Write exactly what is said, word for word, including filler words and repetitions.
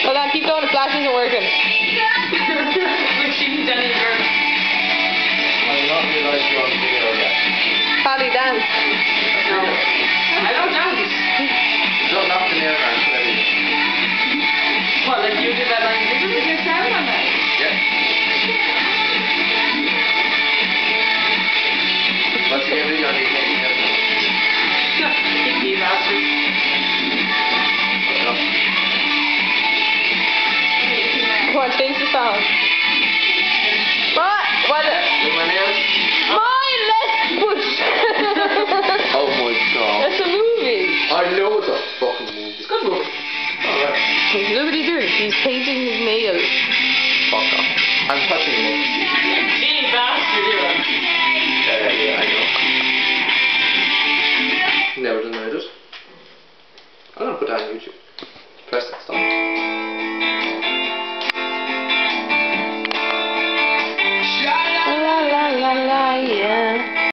Hold on, keep going, the flash isn't working. Look, she's done it first. I'm not realised you're on video yet. Paddy, dance. No. I don't dance. You don't knock the nail around, maybe. What, like you did that line video with your sound on that? Yeah. What's the game video? You can't get it. You bastard. Come on, change the song. What? What? Look my nails. My left push. Oh my god. That's a movie. I know it's a fucking movie. It's a good movie. Alright. Look what he's doing. He's painting his nails. Fuck off. I'm touching them. You bastard, you are. Yeah, yeah, I know. Never done that, I just. I'm gonna put that on YouTube. Press that stop.